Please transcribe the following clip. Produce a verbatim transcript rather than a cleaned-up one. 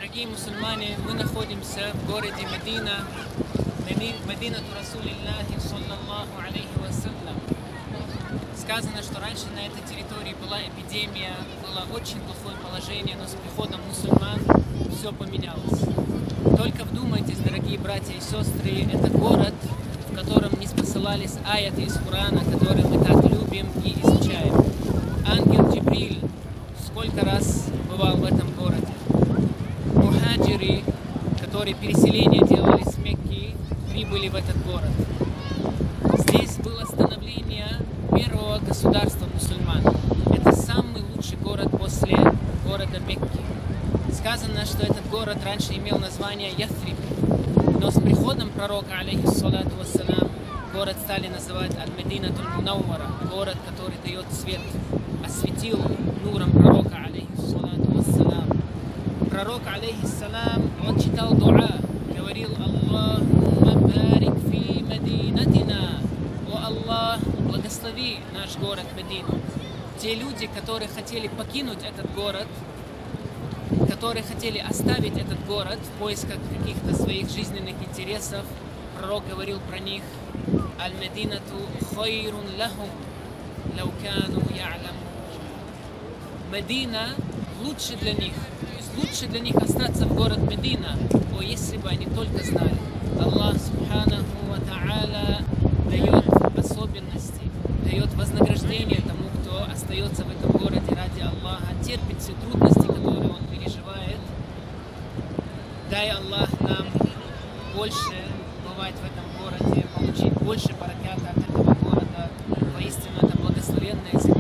Дорогие мусульмане, мы находимся в городе Медина, Мединату Расулиллахи саллаллаху алейхи вассалям. Сказано, что раньше на этой территории была эпидемия, было очень плохое положение, но с приходом мусульман все поменялось. Только вдумайтесь, дорогие братья и сестры, это город, в котором не спосылались аяты из Корана, которые мы так любим и изучаем. Ангел Джибриль сколько раз бывал в этом городе. Мухаджиры, которые переселение делали с Мекки, прибыли в этот город. Здесь было становление первого государства мусульман. Это самый лучший город после города Мекки. Сказано, что этот город раньше имел название Яфриб, но с приходом пророка, алейхиссалату вассалам, город стали называть Аль-Мединатуль Мунаввара, город, который дает свет, осветил нуром пророка, алейхиссалату вассалам. Пророк, алейхиссалам, он читал дуа, говорил: Аллахумма барик фи Мединатина. О Аллах, благослови наш город Медину. Те люди, которые хотели покинуть этот город, которые хотели оставить этот город в поисках каких-то своих жизненных интересов, пророк говорил про них: Аль-Мединату хайрун лахум лау кану я'ламун. Медина лучше для них, то есть лучше для них остаться в город Медина, о, если бы они только знали. Аллах субханаху ва та'аля дает особенности, дает вознаграждение тому, кто остается в этом городе ради Аллаха, терпит все трудности, которые он переживает. Дай Аллах нам больше бывать в этом городе, получить больше бараката от этого города. Воистину, это благословенная земля.